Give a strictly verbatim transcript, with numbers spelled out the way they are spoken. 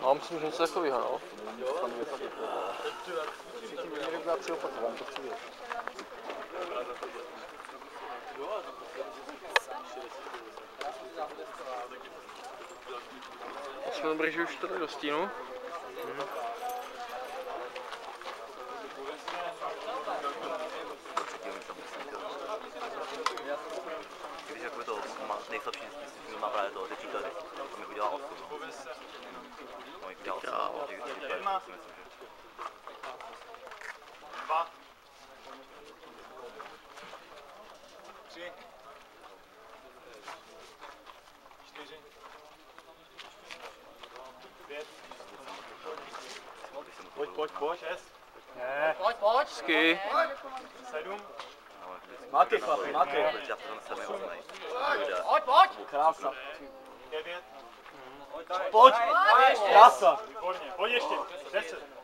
No, myslím, že něco takového, no. Jsme dobrý, že už to jde do stínu. Hmm. Když jako to nejslabší smysl má právě to, ty příklady, to mi udělá osm. No, mi udělá osm, takže to je smysl, že... Dva. Tři. Čtyři. Pět. Pojď, pojď, pojď. Šest. Ne. Pojď, pojď. Hezky. Sedm. Máte chlapi, máte. Pojď, pojď. Krása. Devět. Pojď. Krása. Výborně. Pojď ještě. Deset.